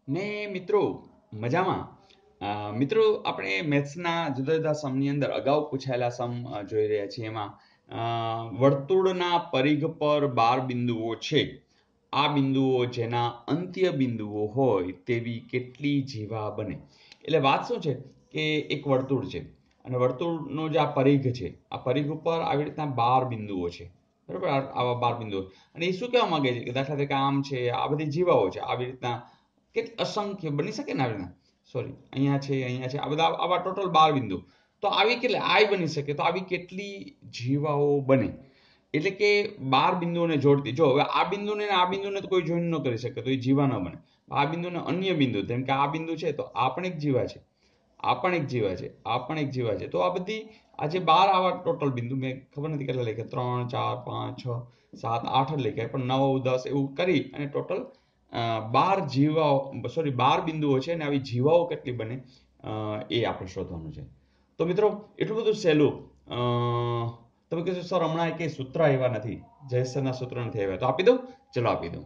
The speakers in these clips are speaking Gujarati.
ને મિત્રો મજામાં મિત્રો આપણે મેથ્સના જુદા જુદા સમની અંદર અગાઉ પૂછાયેલા સમ જોઈ રહ્યા છીએ એમાં વર્તુળના પરિઘ પર 12 બિંદુઓ છે આ બિંદુઓ જેના અંત્ય બિંદુઓ હોય તેવી કેટલી જીવા બને એટલે વાત શું છે કે એક વર્તુળ છે અને વર્તુળનો જે આ પરિઘ છે આ પરિઘ ઉપર આવી રીતના 12 બિંદુઓ છે બરાબર આવા 12 બિંદુઓ અને એ શું કહેવા માંગે છે કે દાખલા તરીકે આમ છે આ બધી જીવાઓ છે આવી રીતના કે અસંખ્ય બની શકે ને આવી રીતના સોરી અહીંયા છે આ બધા આવા ટોટલ 12 બિંદુ તો આવી કેટલી આઈ બની શકે તો આવી કેટલી જીવાઓ બને એટલે કે 12 બિંદુઓને જોડતી જો હવે આ બિંદુને આ બિંદુને તો કોઈ જોઈન ન કરી શકે તો એ જીવા ન બને આ બિંદુને અન્ય બિંદુ જેમ કે આ બિંદુ છે તો આ પણ એક જીવા છે આ પણ એક જીવા છે આ પણ એક જીવા છે તો આ બધી આ જે 12 આવા ટોટલ બિંદુ મેં ખબર નથી કેટલા લખ્યા 3 4 5 6 7 8 જ લખ્યા પણ 9 10 એવું કરી અને ટોટલ 12 જીવાઓ સોરી 12 બિંદુઓ છે અને આવી જીવાઓ કેટલી બને એ આપણે શોધવાનું છે તો મિત્રો એટલું બધું સહેલું તમે કહેશો સર હમણાં કે સૂત્ર આવ્યા નથી જયેશના સૂત્ર નથી આવ્યા તો આપી દઉં ચલો આપી દઉં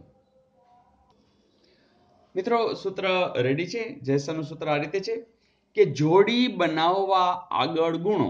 મિત્રો સૂત્ર રેડી છે જયેશનું સૂત્ર આ રીતે છે કે જોડી બનાવવા આગળ ગુણો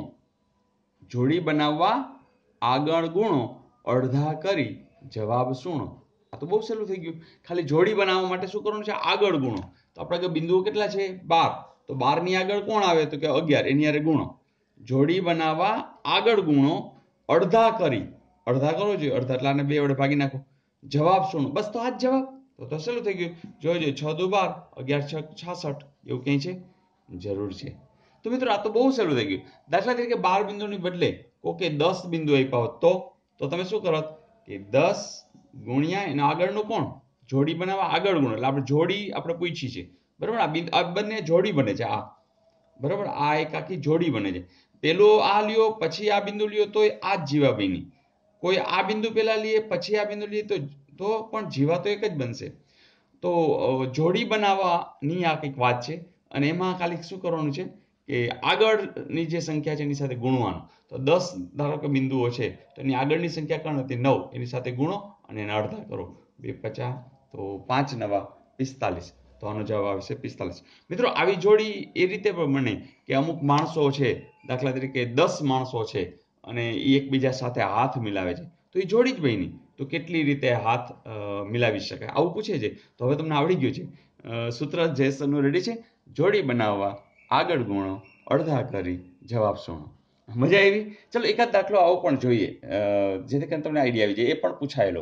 અડધા કરી જવાબ સુણો આ તો બહુ સહેલું થઈ ગયું ખાલી જોડી બનાવવા માટે શું કરવાનું છે આગળ ગુણો તો આપણે બિંદુઓ કેટલા છે 12 તો 12 ની આગળ કોણ આવે તો કે 11 એની હારે ગુણો જોડી બનાવવા આગળ ગુણો અડધા કરી અડધા કરો જોઈએ અડધા એટલે આને 2 વડે ભાગી નાખો જવાબ સુણો બસ તો આ જ જવાબ તો સહેલું થઈ ગયું જોજો 6 દુ 12 11 6 66 એવું કંઈ છે જરૂર છે તો મિત્રો આ તો બહુ સહેલું થઈ ગયું દાખલા તરીકે 12 બિંદુની બદલે કોકે 10 બિંદુ આપ્યા હોત તો તમે શું કરત કે 10 ગુણ્યા એના આગળનું કોણ જોડી બનાવવા આગળ ગુણ એટલે આપણે જોડી આપણે પૂછી છે બરાબર આ બંને જોડી બને છે આ બરાબર આ એક આખી જોડી બને છે પેલો આ લ્યો પછી આ બિંદુ લ્યો તો આ જ જીવા બની કોઈ આ બિંદુ પેલા લઈએ પછી આ બિંદુ લઈએ તો પણ જીવા તો એક જ બનશે તો જોડી બનાવવાની આ કંઈક વાત છે અને એમાં ખાલી શું કરવાનું છે કે આગળની જે સંખ્યા છે એની સાથે ગુણવાનું તો 10 ધારો કે બિંદુઓ છે તો એની આગળની સંખ્યા કોણ હતી 9 એની સાથે ગુણો અને એને અડધા કરો 2 50 તો 5 9 45 તો આનો જવાબ આવશે 45 મિત્રો આવી જોડી એ રીતે પણ બને કે અમુક માણસો છે દાખલા તરીકે 10 માણસો છે અને એ એકબીજા સાથે હાથ મિલાવે છે તો એ જોડી જ બની તો કેટલી રીતે હાથ મિલાવી શકાય આવું પૂછે છે તો હવે તમને આવડી ગયું છે સૂત્ર જયેશનું રેડી છે જોડી બનાવવા આગળ ગુણો અડધા કરી જવાબ સુણો મજા આવી ચલો એકાદ દાખલો આવો પણ જોઈએ જેથી કરીને તમને આઈડિયા આવી જાય એ પણ પૂછાયેલો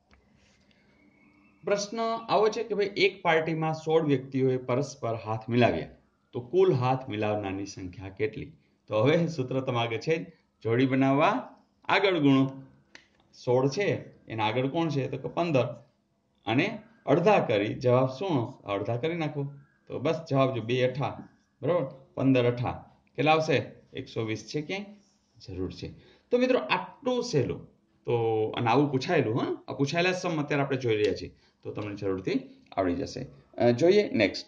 પ્રશ્ન આવો છે કે ભાઈ એક પાર્ટીમાં 16 વ્યક્તિઓએ પરસ્પર હાથ મિલાવ્યા તો કુલ હાથ મિલાવનારની સંખ્યા કેટલી તો હવે સૂત્ર તમારે છે જોડી બનાવવા આગળ ગુણો 16 છે એના આગળ કોણ છે તો કે 15 અને અડધા કરી જવાબ સુણો અડધા કરી નાખો તો બસ જવાબ જો 2 અઠા બરાબર 15 અઠા કેટલા આવશે 120 છે ક્યાંય જરૂર છે તો મિત્રો આટલું સહેલું તો અને આવું પૂછાયેલું હા આ પૂછાયેલા સમ અત્યારે આપણે જોઈ રહ્યા છીએ તો તમને જરૂરથી આવડી જશે જોઈએ નેક્સ્ટ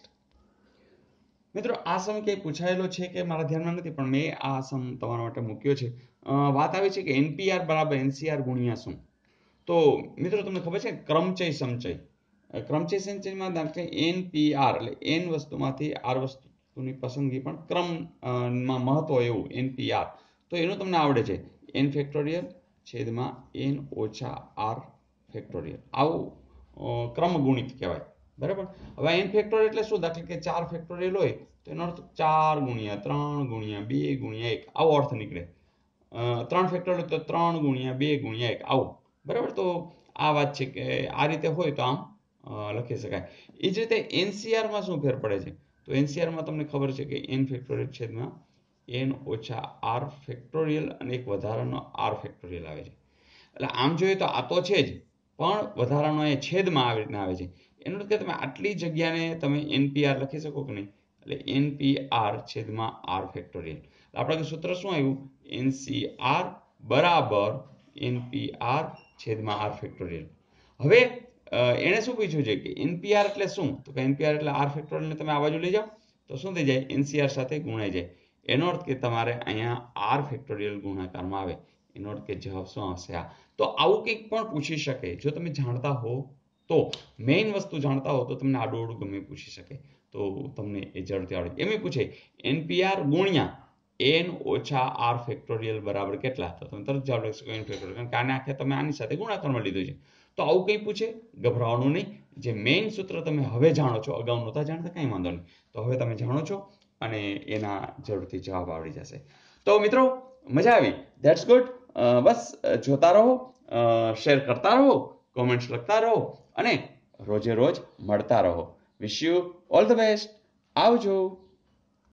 મિત્રો આ સમ કે પૂછાયેલો છે કે મારા ધ્યાનમાં નથી પણ મેં આ સમ તમારા માટે મૂક્યો છે વાત આવી છે કે NPR બરાબર NCR ગુણ્યા શું તો મિત્રો તમને ખબર છે ક્રમચય સમચય ક્રમચય સંચયમાં દાખલા NPR એટલે n વસ્તુમાંથી r વસ્તુની પસંદગી પણ ક્રમમાં મહત્વ એવું NPR તો એનું તમને આવડે છે n ફેક્ટોરિયલ છેદમાં n ઓછા r ફેક્ટોરિયલ આવું ક્રમગુણિત કહેવાય બરાબર હવે n ફેક્ટોરિયલ એટલે શું દાખલા કે 4 ફેક્ટોરિયલ હોય તો એનો અર્થ 4 ગુણ્યા 3 ગુણ્યા 2 ગુણ્યા 1 આવો અર્થ નીકળે 3 ફેક્ટોરિયલ તો 3 ગુણ્યા 2 ગુણ્યા 1 આવું બરાબર તો આ વાત છે કે આ રીતે હોય તો આમ લખી શકાય એ જ રીતે NCR માં શું ફેર પડે છે તો NCR માં તમને ખબર છે કે n ફેક્ટોરિયલ છેદમાં n ઓછા r ફેક્ટોરિયલ અને એક વધારાનો r ફેક્ટોરિયલ આવે છે એટલે આમ જોઈએ તો આ તો છે જ પણ વધારાનો એ છેદમાં આવી રીતના આવે છે એનો અર્થ કે તમે આટલી જગ્યાને તમે NPR લખી શકો કે નહીં એટલે NPR છેદમાં r ફેક્ટોરિયલ આપણે સૂત્ર શું આવ્યું NCR બરાબર NPR છેદમાં r ફેક્ટોરિયલ હવે એને શું પૂછ્યું છે કે NPR એટલે શું તો કે NPR એટલે r ફેક્ટોરિયલ ને તમે આ બાજુ લઈ જાઓ તો શું થઈ જાય NCR સાથે ગુણાઈ જાય એનો અર્થ કે તમારે અહીંયા r ફેક્ટોરિયલ ગુણાકારમાં આવે એનો અર્થ કે જવાબ શું આવશે આ તો આવું કંઈક પણ પૂછી શકે જો તમે જાણતા હો તો મેઇન વસ્તુ જાણતા હો તો તમને આડું ગમે પૂછી શકે તો તમને એ જરૂરથી આવડે. એમ પૂછે NPR ગુણ્યા n ઓછા r ફેક્ટોરિયલ બરાબર કેટલા? તો તમે તરત જવાબ લખી શકો n ફેક્ટોરિયલ, કારણ કે આને આખે તમે આની સાથે ગુણાકારમાં લીધું છે. તો આવું કંઈ પૂછે ગભરાવાનું નહીં. જે મેઇન સૂત્ર તમે હવે જાણો છો, અગાઉ નહોતા જાણતા કાંઈ વાંધો નહીં, તો હવે તમે જાણો છો અને એના જરૂરથી જવાબ આવડી જશે. તો મિત્રો મજા આવી, ધેટ્સ ગુડ. બસ જોતા રહો, શેર કરતા રહો, કોમેન્ટ્સ લખતા રહો અને રોજે રોજ મળતા રહો. Wish you all the best. આવજો.